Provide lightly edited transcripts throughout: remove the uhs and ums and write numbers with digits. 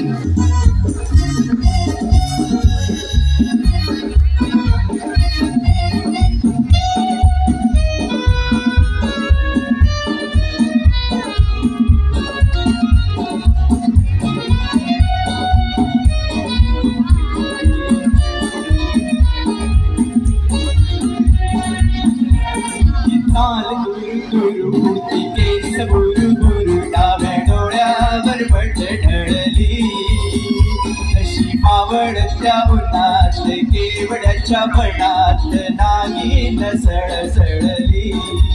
केवड्याच्या बनात नागिन सळसळली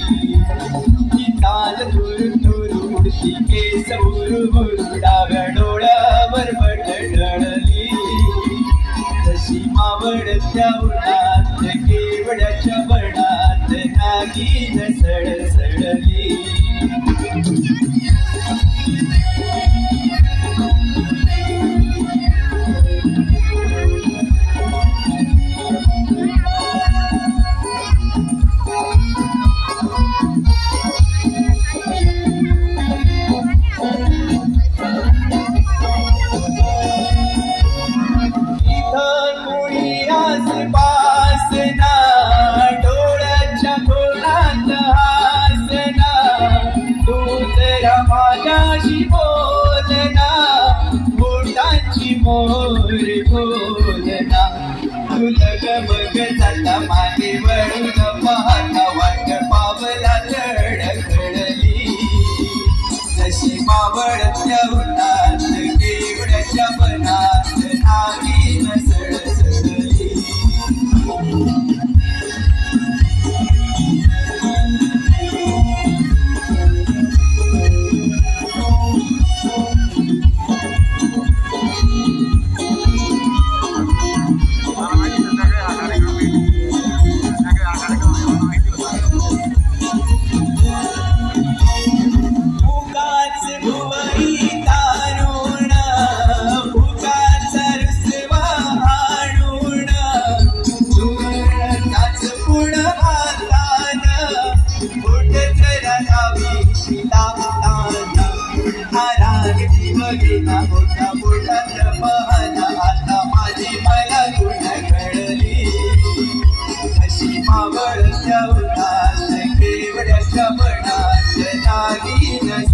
ताल तुरु तुरु उडती केस बुरु बुरु डाव्या डोळ्यावर बटळली तशी मावळत्या उन्हात केवड्याच्या बनात नागिन सळसळली बोलना तुलग बघ जाता मागे वळून पाहता वाट पावला धडधडली जशी मावळत्या उन्हात केवड्याच्या बनात नागिन सळसळली मोठा मोठा पाहना आता माझी मला गुण कळली अशी मावळत्या उन्हात केवड्याच्या बनात नागिन